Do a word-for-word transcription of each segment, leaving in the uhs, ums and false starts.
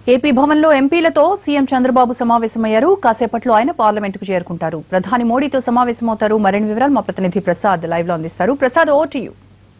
AP భవన్లో ఎంపీలతో CM Chandrababu సమావేశమయ్యారు. కాసేపట్లో ఆయన పార్లమెంటుకు చేరుకుంటారు. ప్రధాని మోడీతో సమావేశమవుతారు. మరిన్ని వివరాలు మా ప్రతినిధి ప్రసాద్ లైవ్ లో అందిస్తారు. Prasad, over to you.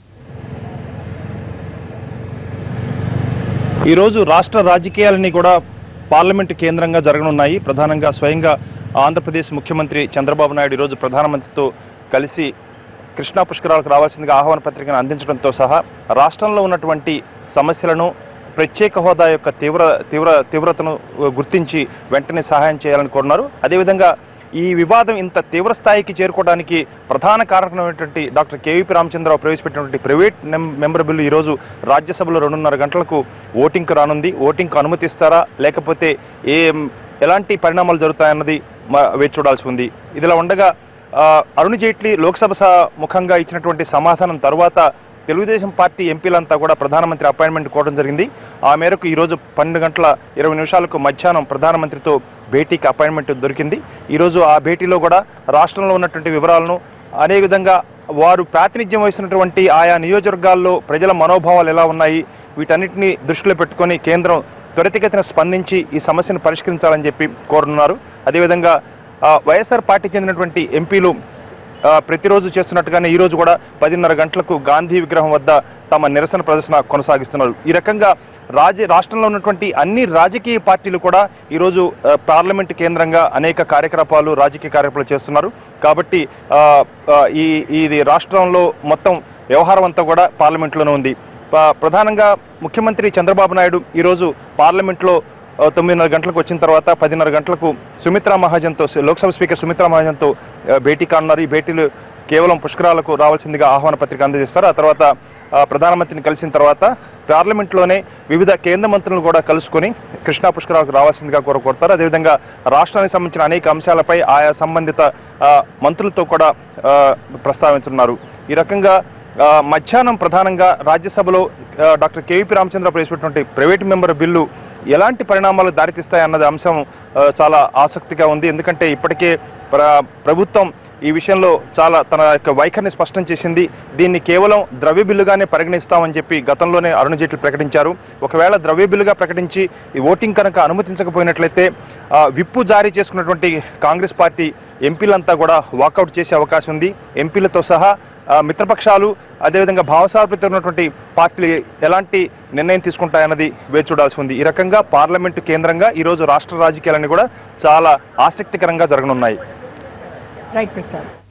ఈ రోజు రాష్ట్ర రాజకీయాలని కూడా పార్లమెంటు కేంద్రంగా జరగనున్నాయి. ప్రధానంగా స్వయంగా ఆంధ్రప్రదేశ్ ముఖ్యమంత్రి చంద్రబాబు నాయుడు ఈరోజు ప్రధానమంత్రితో కలిసి కృష్ణా పుష్కరాలకు రావాల్సిందిగా ఆహ్వాన పత్రికను అందించడంతో సహా రాష్ట్రంలో ఉన్నటువంటి సమస్యలను, ప్రత్యేక హోదా యొక్క తీవ్ర తీవ్ర తీవ్రతను గుర్తించి వెంటనే సహాయం చేయాలని కోరున్నారు. అదేవిధంగా ఈ వివాదం ఇంత తీవ్ర స్థాయికి చేరుకోవడానికి ప్రధాన కారణమైనటువంటి డాక్టర్ కేవీపీ రామచంద్రరావు ప్రవేశపెట్టినటువంటి ప్రైవేట్ మెంబర్ బిల్లు ఈరోజు రాజ్యసభలో రెండున్నర గంటలకు ఓటింగ్కు రానుంది. ఓటింగ్కు అనుమతిస్తారా లేకపోతే ఏ ఎలాంటి పరిణామాలు జరుగుతాయన్నది వేచి చూడాల్సి ఉంది. ఇదిలా ఉండగా అరుణ్ జైట్లీ లోక్సభ ముఖంగా ఇచ్చినటువంటి సమాధానం తర్వాత తెలుగుదేశం పార్టీ ఎంపీలంతా కూడా ప్రధానమంత్రి అపాయింట్మెంట్ కోవడం జరిగింది. ఆ మేరకు ఈరోజు పన్నెండు గంటల ఇరవై నిమిషాలకు మధ్యాహ్నం ప్రధానమంత్రితో భేటీకి అపాయింట్మెంట్ దొరికింది. ఈరోజు ఆ భేటీలో కూడా రాష్ట్రంలో ఉన్నటువంటి వివరాలను, అదేవిధంగా వారు ప్రాతినిధ్యం వహిస్తున్నటువంటి ఆయా నియోజకవర్గాల్లో ప్రజల మనోభావాలు ఎలా ఉన్నాయి, వీటన్నిటిని దృష్టిలో పెట్టుకొని కేంద్రం త్వరితగతిన స్పందించి ఈ సమస్యను పరిష్కరించాలని చెప్పి కోరుతున్నారు. అదేవిధంగా వైఎస్ఆర్ పార్టీకి చెందినటువంటి ఎంపీలు ప్రతిరోజు చేస్తున్నట్టుగానే ఈరోజు కూడా పదిన్నర గంటలకు గాంధీ విగ్రహం వద్ద తమ నిరసన ప్రదర్శన కొనసాగిస్తున్నారు. ఈ రకంగా రాజ రాష్ట్రంలో ఉన్నటువంటి అన్ని రాజకీయ పార్టీలు కూడా ఈరోజు పార్లమెంటు కేంద్రంగా అనేక కార్యకలాపాలు రాజకీయ కార్యక్రమాలు చేస్తున్నారు. కాబట్టి ఈ ఇది రాష్ట్రంలో మొత్తం వ్యవహారం అంతా కూడా పార్లమెంట్లోనే ఉంది. ప్రధానంగా ముఖ్యమంత్రి చంద్రబాబు నాయుడు ఈరోజు పార్లమెంట్లో తొమ్మిదిన్నర గంటలకు వచ్చిన తర్వాత పదిన్నర గంటలకు సుమిత్రా మహాజన్తో, లోక్సభ స్పీకర్ సుమిత్రా మహాజన్తో భేటీ కానున్నారు. ఈ భేటీలు కేవలం పుష్కరాలకు రావాల్సిందిగా ఆహ్వాన పత్రిక అందజేస్తారు. ఆ తర్వాత ప్రధానమంత్రిని కలిసిన తర్వాత పార్లమెంట్లోనే వివిధ కేంద్ర మంత్రులను కూడా కలుసుకొని కృష్ణా పుష్కరాలకు రావాల్సిందిగా కోర కోరుతారు. అదేవిధంగా రాష్ట్రానికి సంబంధించిన అనేక అంశాలపై ఆయా సంబంధిత మంత్రులతో కూడా ప్రస్తావించనున్నారు. ఈ రకంగా మధ్యాహ్నం ప్రధానంగా రాజ్యసభలో డాక్టర్ కేవీపీ రామచంద్రరావు ప్రవేశపెట్టినటువంటి ప్రైవేట్ మెంబర్ బిల్లు ఎలాంటి పరిణామాలు దారితీస్తాయి అన్నది అంశం చాలా ఆసక్తిగా ఉంది. ఎందుకంటే ఇప్పటికే ప్ర ప్రభుత్వం ఈ విషయంలో చాలా తన యొక్క వైఖరిని స్పష్టం చేసింది. దీన్ని కేవలం ద్రవ్య బిల్లుగానే పరిగణిస్తామని చెప్పి గతంలోనే అరుణ్ జైట్లీ ప్రకటించారు. ఒకవేళ ద్రవ్య బిల్లుగా ప్రకటించి ఈ ఓటింగ్ కనుక అనుమతించకపోయినట్లయితే విప్పు జారీ చేసుకున్నటువంటి కాంగ్రెస్ పార్టీ ఎంపీలంతా కూడా వాకౌట్ చేసే అవకాశం ఉంది. ఎంపీలతో సహా మిత్రపక్షాలు, అదేవిధంగా భావసారపతి ఉన్నటువంటి పార్టీలు ఎలాంటి నిర్ణయం తీసుకుంటాయన్నది వేచి చూడాల్సి ఉంది. ఈ రకంగా పార్లమెంటు కేంద్రంగా ఈరోజు రాష్ట్ర రాజకీయాలన్నీ కూడా చాలా ఆసక్తికరంగా జరగనున్నాయి. రైట్ ప్రసాద్.